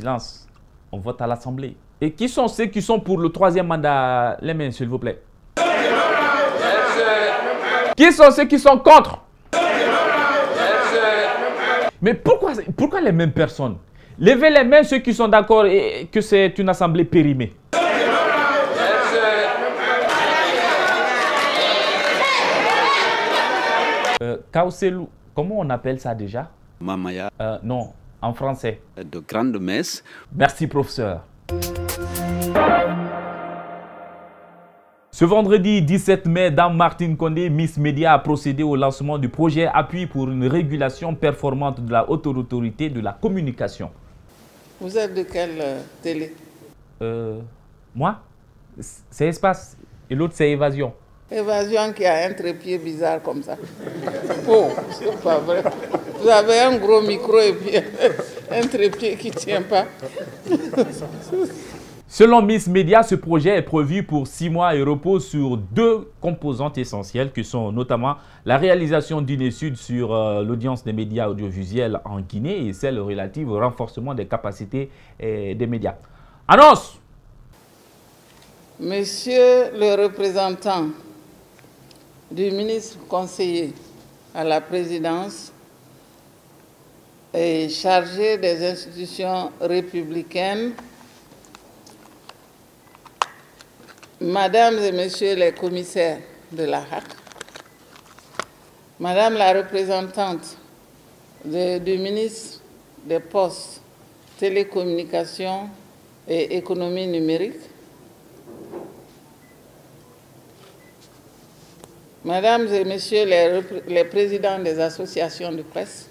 silence. On vote à l'Assemblée. Et qui sont ceux qui sont pour le 3e mandat? Les mains, s'il vous plaît. Qui sont ceux qui sont contre? Mais pourquoi les mêmes personnes? Levez les mains ceux qui sont d'accord que c'est une assemblée périmée. Kaoselou, comment on appelle ça déjà? Mamaya. Non, en français. De grande messe. Merci, professeur. Ce vendredi 17 mai, Dame Martine Condé, Miss Média, a procédé au lancement du projet Appui pour une régulation performante de la haute autorité de la communication. Vous êtes de quelle télé? Moi, c'est Espace et l'autre c'est Évasion. Évasion qui a un trépied bizarre comme ça. Oh, c'est pas vrai. Vous avez un gros micro et puis un trépied qui ne tient pas. Selon Miss Média, ce projet est prévu pour 6 mois et repose sur 2 composantes essentielles qui sont notamment la réalisation d'une étude sur l'audience des médias audiovisuels en Guinée et celle relative au renforcement des capacités des médias. Annonce! Monsieur le représentant du ministre conseiller à la présidence et chargé des institutions républicaines, Mesdames et Messieurs les commissaires de la HAC, Madame la représentante du ministre des Postes, Télécommunications et Économie numérique, Mesdames et Messieurs les présidents des associations de presse,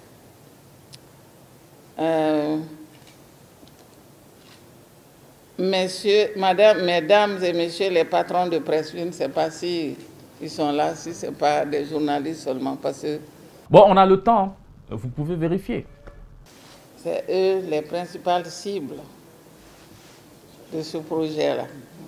Mesdames et Messieurs les patrons de presse, je ne sais pas si ils sont là, si ce n'est pas des journalistes seulement, parce que... Bon, on a le temps, vous pouvez vérifier. C'est eux les principales cibles de ce projet-là.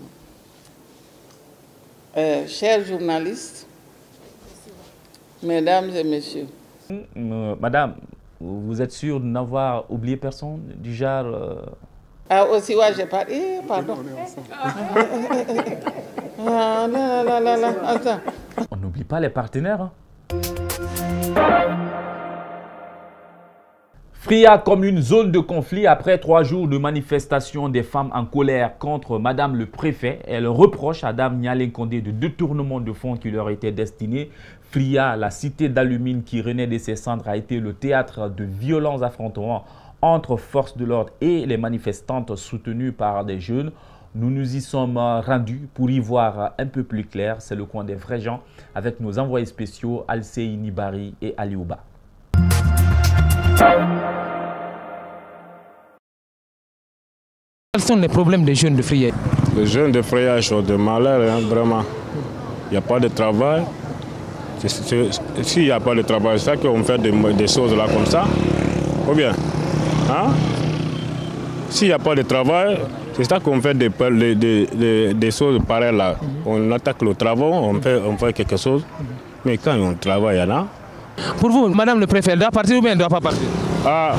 Chers journalistes, Mesdames et Messieurs. Madame, vous êtes sûre de n'avoir oublié personne du genre... Ah, aussi, ouais, j'ai pas... pardon. Attends. On n'oublie pas les partenaires. Fria comme une zone de conflit après 3 jours de manifestation des femmes en colère contre Madame le Préfet. Elle reproche à Dame Nyalé Condé de détournement de fonds qui leur étaient destinés. Fria, la cité d'Alumine qui renaît de ses cendres, a été le théâtre de violents affrontements entre forces de l'ordre et les manifestantes soutenues par des jeunes. Nous nous y sommes rendus pour y voir un peu plus clair. C'est le coin des vrais gens avec nos envoyés spéciaux Alcei Nibari et Aliouba. Quels sont les problèmes des jeunes de Fria? Les jeunes de Fria sont de malheur, hein, vraiment. Il n'y a pas de travail. S'il n'y a pas de travail, c'est ça qu'on fait des choses là comme ça. Ou bien, hein? S'il n'y a pas de travail, c'est ça qu'on fait des choses pareilles là. On attaque le travail, on fait quelque chose. Mais quand on travaille, il y en a. Pour vous, Madame le Préfet, elle doit partir ou bien elle ne doit pas partir? Ah,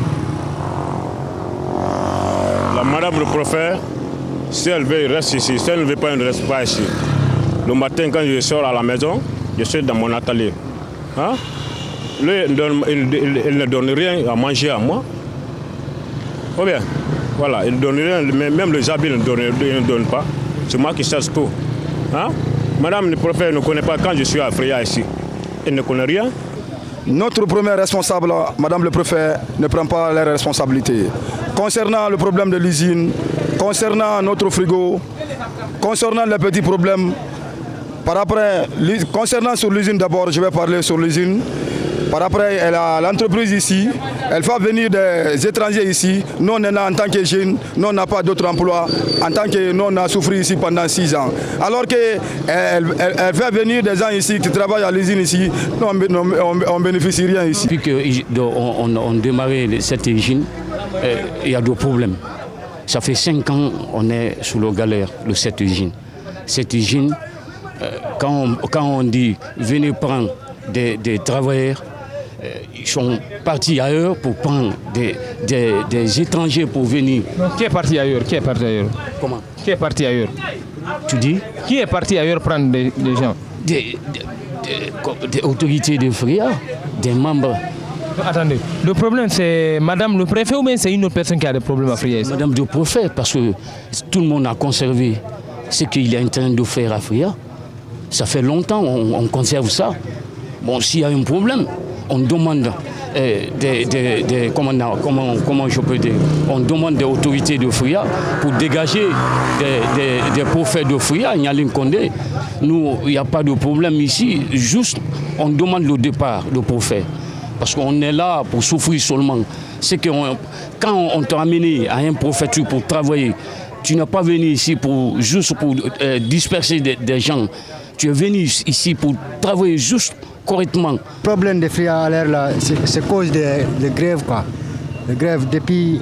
la Madame le Préfet, si elle veut, elle reste ici. Si elle ne veut pas, elle ne reste pas ici. Le matin, quand je sors à la maison, je suis dans mon atelier. Hein? Lui, il ne donne rien à manger à moi. Ou bien, voilà, il ne donne rien, même les habits ne donnent pas. C'est moi qui cherche tout. Hein? Madame le Préfet ne connaît pas quand je suis à Fria ici. Elle ne connaît rien. Notre premier responsable, Madame le Préfet, ne prend pas les responsabilités. Concernant le problème de l'usine, concernant notre frigo, concernant les petits problèmes, concernant sur l'usine d'abord, je vais parler sur l'usine. Par après, elle a l'entreprise ici, elle fait venir des étrangers ici. Nous, on est là en tant que jeunes, nous, on n'a pas d'autre emploi. En tant que nous, on a souffert ici pendant 6 ans. Alors qu'elle fait venir des gens ici qui travaillent à l'usine ici, nous, on ne bénéficie rien ici. Depuis qu'on démarrait cette usine, il y a des problèmes. Ça fait 5 ans qu'on est sous la galère de cette usine. Cette usine, quand on dit venez prendre des travailleurs, Ils sont partis ailleurs pour prendre des étrangers pour venir. Donc, qui est parti ailleurs? Qui est parti ailleurs? Comment? Qui est parti ailleurs? Tu dis? Qui est parti ailleurs prendre des gens? Des autorités de FRIA, des membres. Attendez, le problème c'est Madame le préfet ou bien c'est une autre personne qui a des problèmes à FRIA? Madame le préfet, parce que tout le monde a conservé ce qu'il est en train de faire à FRIA. Ça fait longtemps on conserve ça. Bon, s'il y a un problème, on demande comment je peux dire, on demande des autorités de FRIA pour dégager des préfets de FRIA, Nialing Condé. Nous, il n'y a pas de problème ici, juste on demande le départ, le préfet. Parce qu'on est là pour souffrir seulement. C'est que quand on t'a amené à une préfecture pour travailler, tu n'es pas venu ici juste pour disperser des gens. Tu es venu ici pour travailler juste correctement. Le problème des FRIA à l'air là, c'est cause de grève quoi. De grève depuis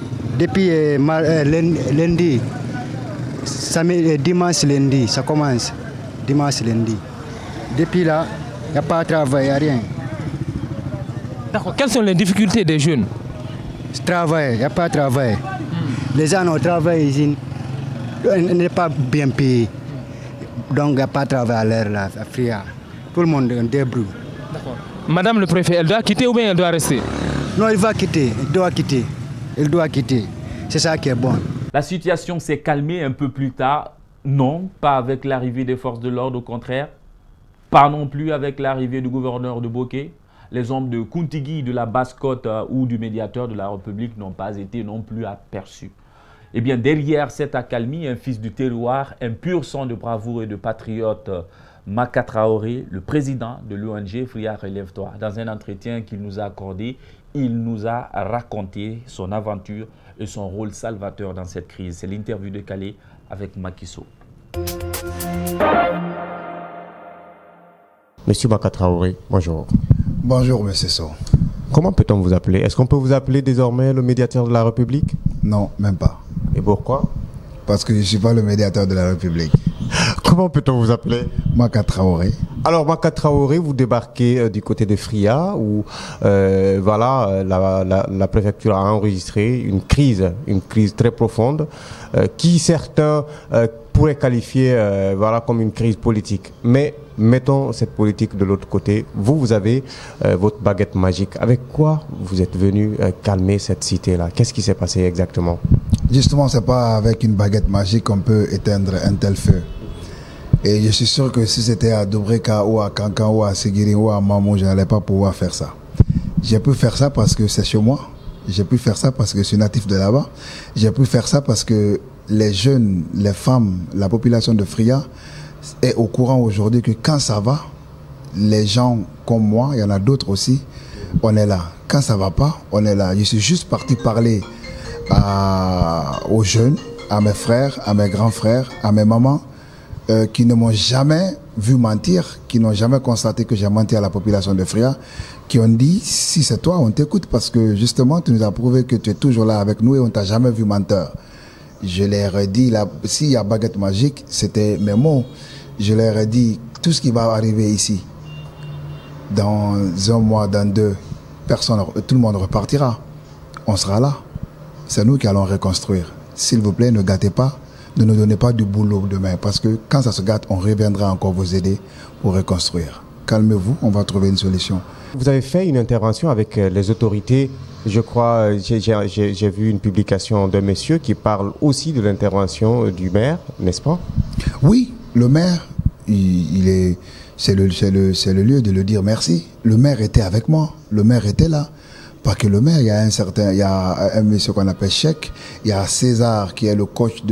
lundi, dimanche lundi, ça commence. Dimanche lundi. Depuis là, il n'y a pas de travail, il n'y a rien. D'accord. Quelles sont les difficultés des jeunes? Travail, il n'y a pas de travail. Les gens ont travaillé ici, n'est pas bien payé. Donc il n'y a pas de travail à l'air là, à FRIA. Tout le monde débrouille. D'accord. Madame le préfet, elle doit quitter ou bien elle doit rester? Non, il va quitter, il doit quitter. Il doit quitter. C'est ça qui est bon. La situation s'est calmée un peu plus tard. Non, pas avec l'arrivée des forces de l'ordre, au contraire. Pas non plus avec l'arrivée du gouverneur de Bokeh. Les hommes de Kuntigi, de la Basse-Côte ou du médiateur de la République n'ont pas été non plus aperçus. Eh bien, derrière cette accalmie, un fils du terroir, un pur sang de bravoure et de patriote, Maka Traoré, le président de l'ONG FRIA Relève-toi. Dans un entretien qu'il nous a accordé, il nous a raconté son aventure et son rôle salvateur dans cette crise. C'est l'interview de Calais avec Macky Sall. Monsieur Maka Traoré, bonjour. Bonjour, monsieur Sow. Comment peut-on vous appeler? Est-ce qu'on peut vous appeler désormais le médiateur de la République? Non, même pas. Et pourquoi? Parce que je ne suis pas le médiateur de la République. Comment peut-on vous appeler? Maka Traoré. Alors, Maka Traoré, vous débarquez du côté de FRIA où voilà, la préfecture a enregistré une crise très profonde qui certains pourraient qualifier voilà, comme une crise politique. Mais mettons cette politique de l'autre côté. Vous avez votre baguette magique. Avec quoi vous êtes venu calmer cette cité-là? Qu'est-ce qui s'est passé exactement? Justement, ce n'est pas avec une baguette magique qu'on peut éteindre un tel feu. Et je suis sûr que si c'était à Dobreka ou à Kankan ou à Seguiri ou à Mamou, je n'allais pas pouvoir faire ça. J'ai pu faire ça parce que c'est chez moi. J'ai pu faire ça parce que je suis natif de là-bas. J'ai pu faire ça parce que les jeunes, les femmes, la population de FRIA est au courant aujourd'hui que quand ça va, les gens comme moi, il y en a d'autres aussi, on est là. Quand ça va pas, on est là. Je suis juste parti parler aux jeunes, à mes frères, à mes grands frères, à mes mamans, qui ne m'ont jamais vu mentir, qui n'ont jamais constaté que j'ai menti à la population de FRIA, qui ont dit, si c'est toi, on t'écoute parce que justement, tu nous as prouvé que tu es toujours là avec nous et on t'a jamais vu menteur. Je leur ai dit, s'il y a baguette magique, c'était mes mots. Je leur ai dit, tout ce qui va arriver ici, dans un mois, dans deux, tout le monde repartira. On sera là. C'est nous qui allons reconstruire. S'il vous plaît, ne gâtez pas. Ne nous donnez pas du boulot demain, parce que quand ça se gâte, on reviendra encore vous aider pour reconstruire. Calmez-vous, on va trouver une solution. Vous avez fait une intervention avec les autorités. Je crois, j'ai vu une publication d'un monsieur qui parle aussi de l'intervention du maire, n'est-ce pas? Oui, le maire, c'est le lieu de le dire merci. Le maire était avec moi, le maire était là. Pas que le maire, il y a un monsieur qu'on appelle Cheikh, il y a César qui est le coach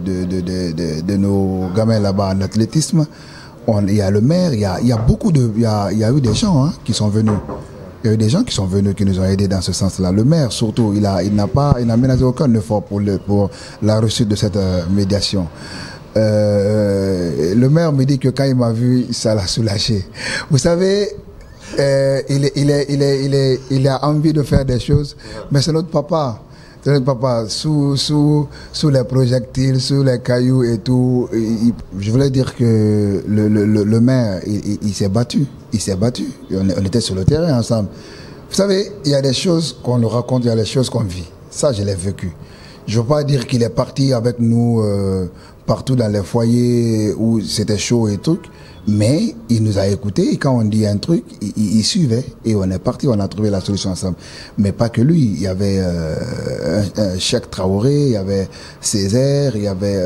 de nos gamins là-bas en athlétisme. Il y a le maire, il y a eu des gens qui sont venus. Il y a eu des gens qui sont venus, qui nous ont aidés dans ce sens-là. Le maire, surtout, il n'a ménagé aucun effort pour la réussite de cette médiation. Le maire me dit que quand il m'a vu, ça l'a soulagé. Vous savez, il a envie de faire des choses, mais c'est notre papa. C'est notre papa. Sous les projectiles, sous les cailloux et tout. Je voulais dire que le maire, il s'est battu. Il s'est battu. On était sur le terrain ensemble. Vous savez, il y a des choses qu'on nous raconte, il y a des choses qu'on vit. Ça, je l'ai vécu. Je ne veux pas dire qu'il est parti avec nous partout dans les foyers où c'était chaud et tout, mais il nous a écoutés et quand on dit un truc, il suivait et on est parti, on a trouvé la solution ensemble. Mais pas que lui, il y avait un Cheikh Traoré, il y avait Césaire, il y avait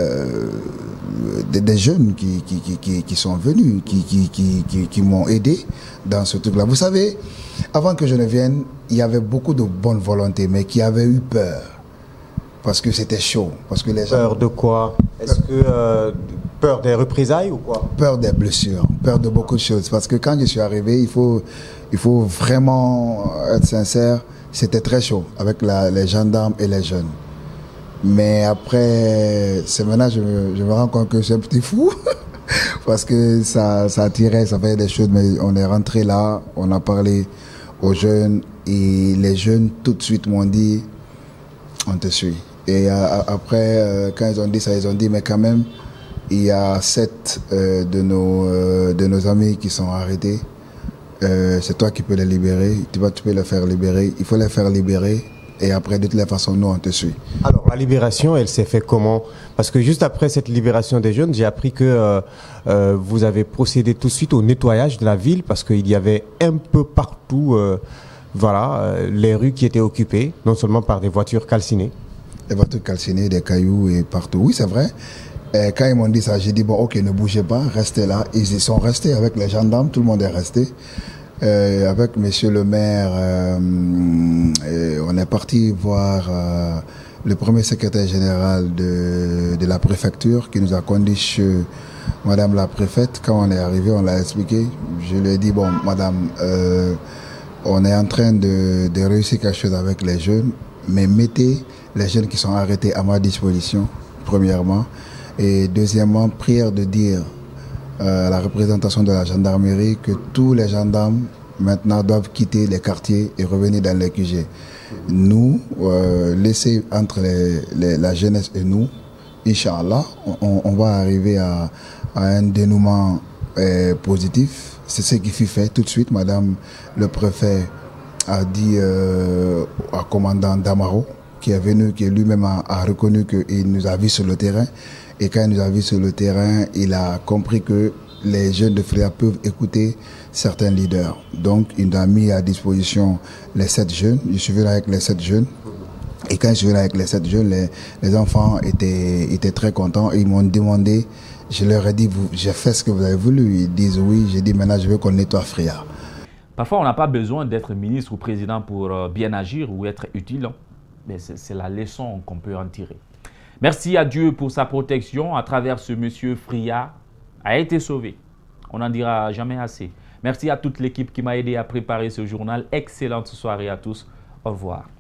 des jeunes qui sont venus, qui m'ont aidé dans ce truc-là. Vous savez, avant que je ne vienne, il y avait beaucoup de bonne volonté, mais qui avaient eu peur. Parce que c'était chaud. Parce que les gens... Peur de quoi? Est-ce que peur des représailles ou quoi? Peur des blessures, peur de beaucoup de choses. Parce que quand je suis arrivé, il faut vraiment être sincère, c'était très chaud avec les gendarmes et les jeunes. Mais après, c'est maintenant je me rends compte que c'est un petit fou. Parce que ça tirait, ça faisait des choses. Mais on est rentré là, on a parlé aux jeunes. Et les jeunes, tout de suite, m'ont dit, on te suit. Et après, quand ils ont dit ça, ils ont dit, mais quand même, il y a 7 de nos amis qui sont arrêtés. C'est toi qui peux les libérer. Tu peux les faire libérer. Il faut les faire libérer. Et après, de toutes les façons, nous, on te suit. Alors, la libération, elle s'est fait comment? Parce que juste après cette libération des jeunes, j'ai appris que vous avez procédé tout de suite au nettoyage de la ville parce qu'il y avait un peu partout, les rues qui étaient occupées, non seulement par des voitures calcinées. Des voitures calcinées, des cailloux et partout. Oui, c'est vrai. Et quand ils m'ont dit ça, j'ai dit, bon, ok, ne bougez pas, restez là. Ils y sont restés avec les gendarmes, tout le monde est resté. Avec monsieur le maire, on est parti voir le premier secrétaire général de la préfecture qui nous a conduit chez madame la préfète. Quand on est arrivé, on l'a expliqué. Je lui ai dit, bon, madame, on est en train de réussir quelque chose avec les jeunes, mais mettez les jeunes qui sont arrêtés à ma disposition, premièrement. Et deuxièmement, prière de dire à la représentation de la gendarmerie que tous les gendarmes maintenant doivent quitter les quartiers et revenir dans les QG. Nous, laisser entre la jeunesse et nous, Inch'Allah, on va arriver à un dénouement positif. C'est ce qui fut fait tout de suite. Madame le préfet a dit au commandant Damaro, qui est venu, qui lui-même a reconnu qu'il nous a vus sur le terrain. Et quand il nous a vus sur le terrain, il a compris que les jeunes de Fria peuvent écouter certains leaders. Donc, il nous a mis à disposition les 7 jeunes. Je suis venu avec les 7 jeunes. Et quand je suis venu avec les 7 jeunes, les enfants étaient très contents. Et ils m'ont demandé, je leur ai dit, j'ai fait ce que vous avez voulu. Ils disent oui. J'ai dit, maintenant, je veux qu'on nettoie Fria. Parfois, on n'a pas besoin d'être ministre ou président pour bien agir ou être utile. Mais c'est la leçon qu'on peut en tirer. Merci à Dieu pour sa protection. À travers ce monsieur, Fria a été sauvé. On n'en dira jamais assez. Merci à toute l'équipe qui m'a aidé à préparer ce journal. Excellente soirée à tous. Au revoir.